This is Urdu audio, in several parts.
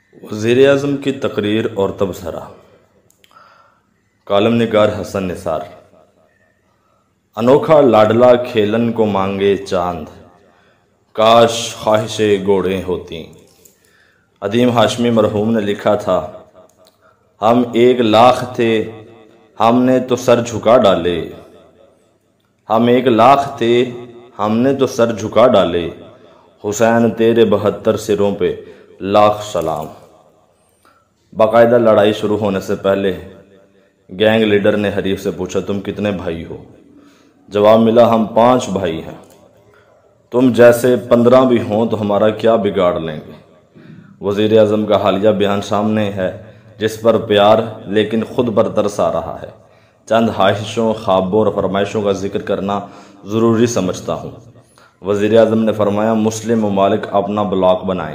وزیر اعظم کی تقریر اور تبصرہ۔ کالم نگار حسن نثار۔ انوکھا لاڈلا کھیلن کو مانگے چاند، کاش خواہشیں گھوڑے ہوتیں۔ عدیم ہاشمی مرحوم نے لکھا تھا، ہم 1,00,000 تھے ہم نے تو سر جھکا ڈالے، ہم 1,00,000 تھے ہم نے تو سر جھکا ڈالے، حسین تیرے 72 سروں پہ لاکھ سلام۔ باقاعدہ لڑائی شروع ہونے سے پہلے گینگ لیڈر نے حریف سے پوچھا، تم کتنے بھائی ہو؟ جواب ملا، ہم 5 بھائی ہیں، تم جیسے 15 بھی ہوں تو ہمارا کیا بگاڑ لیں گے۔ وزیر اعظم کا حالیہ بیان سامنے ہے جس پر پیار لیکن خود پر ترس آ رہا ہے۔ چند خواہشوں، خوابوں اور فرمائشوں کا ذکر کرنا ضروری سمجھتا ہوں۔ وزیر اعظم نے فرمایا، مسلم ممالک اپنا بلاک بنائیں،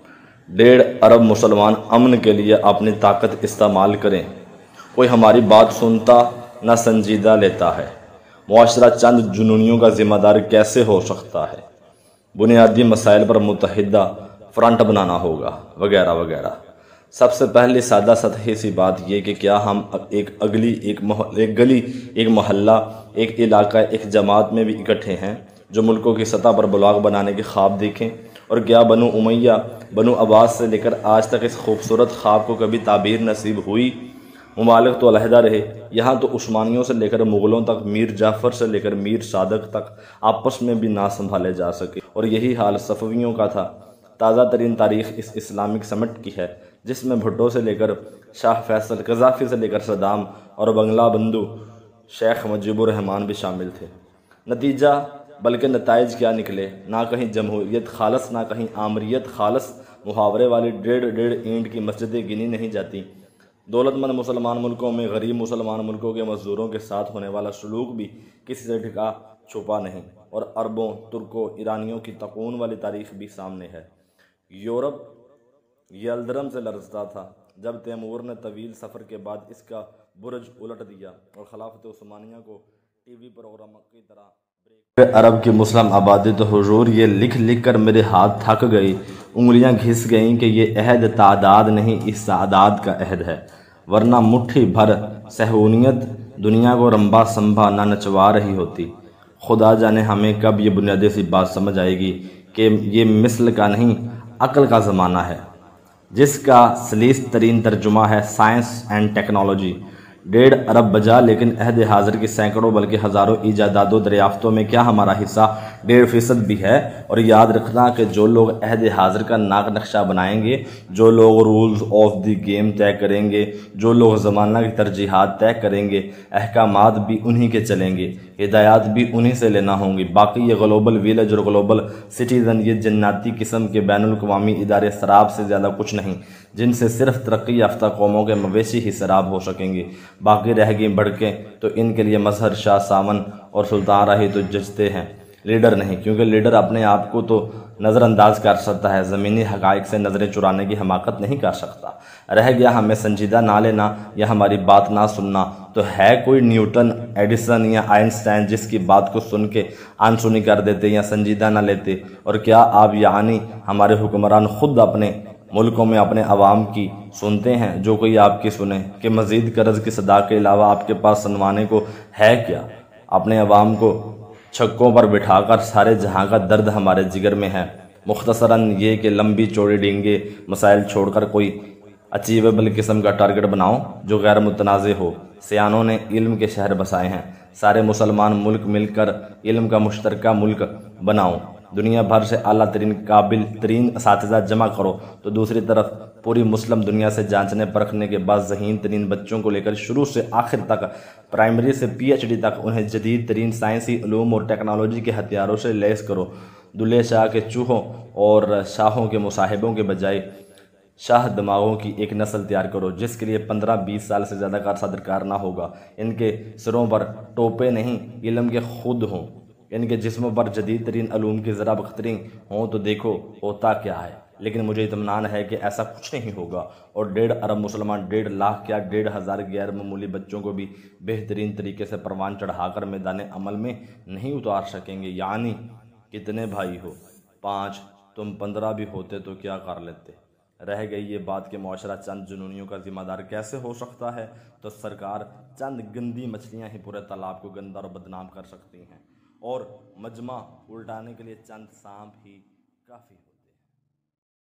1.5 ارب مسلمان امن کے لیے اپنی طاقت استعمال کریں۔ کوئی ہماری بات سنتا نہ سنجیدہ لیتا ہے، معاشرہ چند جنونیوں کا ذمہ دار کیسے ہو سکتا ہے؟ بنیادی مسائل پر متحدہ فرنٹ بنانا ہوگا، وغیرہ وغیرہ۔ سب سے پہلے سادہ سطحی سی بات یہ کہ کیا ہم ایک گلی، ایک محلہ، ایک علاقہ، ایک جماعت میں بھی اکٹھے ہیں جو ملکوں کی سطح پر بلاک بنانے کے خواب دیکھیں؟ اور کیا بنو امیہ، بنو عباس سے لے کر آج تک اس خوبصورت خواب کو کبھی تعبیر نصیب ہوئی؟ ممالک تو علیحدہ رہے، یہاں تو عثمانیوں سے لے کر مغلوں تک، میر جعفر سے لے کر میر صادق تک آپس میں بھی نہ سنبھالے جا سکے، اور یہی حال صفویوں کا تھا۔ تازہ ترین تاریخ اس اسلامک سمٹ کی ہے جس میں بھٹو سے لے کر شاہ فیصل، قذافی سے لے کر صدام اور بنگلہ بندو شیخ مجیب الرحمن بھی شامل تھے۔ نتیجہ بلکہ نتائج کیا نکلے؟ نہ کہیں جمہوریت خالص، نہ کہیں آمریت خالص۔ محاورے والی 1.5 اینٹ کی مسجدیں گنی نہیں جاتی۔ دولت مند مسلمان ملکوں میں غریب مسلمان ملکوں کے مزدوروں کے ساتھ ہونے والا سلوک بھی کسی سے ڈھکا چھپا نہیں، اور عربوں، ترکوں، ایرانیوں کی تقون والی تاریخ بھی سامنے ہے۔ یورپ یلدرم سے لرزتا تھا جب تیمور نے طویل سفر کے بعد اس کا برج الٹ دیا اور خلافت عثمانیہ کو ٹی وی پروگرام کی طرح عرب کی مسلم آبادی تو حضور یہ لکھ لکھ کر میرے ہاتھ تھک گئی، انگلیاں گھس گئیں کہ یہ عہد تعداد نہیں، اس سعادات کا عہد ہے، ورنہ مٹھی بھر صہیونیت دنیا کو رنبا سنبھا نہ نچوا رہی ہوتی۔ خدا جانے ہمیں کب یہ بنیادی سی بات سمجھ آئے گی کہ یہ مثل کا نہیں، عقل کا زمانہ ہے، جس کا سلیس ترین ترجمہ ہے سائنس اینڈ ٹیکنالوجی۔ 1.5 ارب بجا، لیکن عہد حاضر کی سینکڑوں بلکہ ہزاروں ایجادات و دریافتوں میں کیا ہمارا حصہ 1.5% بھی ہے؟ اور یاد رکھنا کہ جو لوگ عہد حاضر کا ناک نقشہ بنائیں گے، جو لوگ رولز آف دی گیم طے کریں گے، جو لوگ زمانہ کی ترجیحات طے کریں گے، احکامات بھی انہی کے چلیں گے، ہدایات بھی انہی سے لینا ہوں گی۔ باقی یہ گلوبل ویلیج اور گلوبل سٹیزن، یہ جناتی قسم کے بین الاقوامی ادارے سراب سے زیادہ کچھ نہیں، جن سے صرف ترقی یافتہ قوموں کے مویشی ہی سراب ہو سکیں گے۔ باقی رہ گئیں بڑکیں تو ان کے لیے مظہر شاہ سامن اور سلطان راہی تو جچتے ہیں، لیڈر نہیں، کیونکہ لیڈر اپنے آپ کو تو نظر انداز کر سکتا ہے، زمینی حقائق سے نظریں چرانے کی حماقت نہیں کر سکتا۔ رہ گیا ہمیں سنجیدہ نہ لینا یا ہماری بات نہ سننا، تو ہے کوئی نیوٹن، ایڈیسن یا آئنسٹائن جس کی بات کو سن کے انسنی کر دیتے یا سنجیدہ نہ لیتے؟ اور کیا آپ یعنی ہمارے حکمران خود اپنے ملکوں میں اپنے عوام کی سنتے ہیں؟ جو کوئی آپ کی سنے کہ مزید قرض کی صدا کے علاوہ آپ کے پاس سنوانے کو ہے کیا؟ اپنے عوام کو چھکوں پر بٹھا کر سارے جہاں کا درد ہمارے جگر میں ہے۔ مختصراً یہ کہ لمبی چوڑی ڈینگے مسائل چھوڑ کر کوئی اچیویبل قسم کا ٹارگٹ بناؤ جو غیر متنازع ہو۔ سیانوں نے علم کے شہر بسائے ہیں، سارے مسلمان ملک مل کر علم کا مشترکہ ملک بناؤ۔ دنیا بھر سے اعلیٰ ترین، قابل ترین اساتذہ جمع کرو، تو دوسری طرف پوری مسلم دنیا سے جانچنے پرکھنے کے بعد ذہین ترین بچوں کو لے کر شروع سے آخر تک، پرائمری سے پی ایچ ڈی تک، انہیں جدید ترین سائنسی علوم اور ٹیکنالوجی کے ہتھیاروں سے لیس کرو۔ دلہے شاہ کے چوہوں اور شاہوں کے مصاحبوں کے بجائے شاہ دماغوں کی ایک نسل تیار کرو، جس کے لیے 15-20 سال سے زیادہ کا عرصہ درکار نہ ہوگا۔ ان کے سروں پر ٹوپے نہیں، علم کے خود ہوں، ان کے جسموں پر جدید ترین علوم کی ذرا بختری ہوں، تو دیکھو ہوتا کیا ہے۔ لیکن مجھے اطمینان ہے کہ ایسا کچھ نہیں ہوگا، اور 1.5 ارب مسلمان 1.5 لاکھ کیا 1,500 غیر معمولی بچوں کو بھی بہترین طریقے سے پروان چڑھا کر میدان عمل میں نہیں اتار سکیں گے۔ یعنی کتنے بھائی ہو؟ 5، تم 15 بھی ہوتے تو کیا کر لیتے؟ رہ گئی یہ بات کہ معاشرہ چند جنونیوں کا ذمہ دار کیسے ہو سکتا ہے، تو سرکار چند گندی مچھلیاں ہی پورے تالاب کو گندا اور بدنام کر سکتی ہیں، اور مجمع الٹانے کے لیے چند سانپ ہی کافی ہو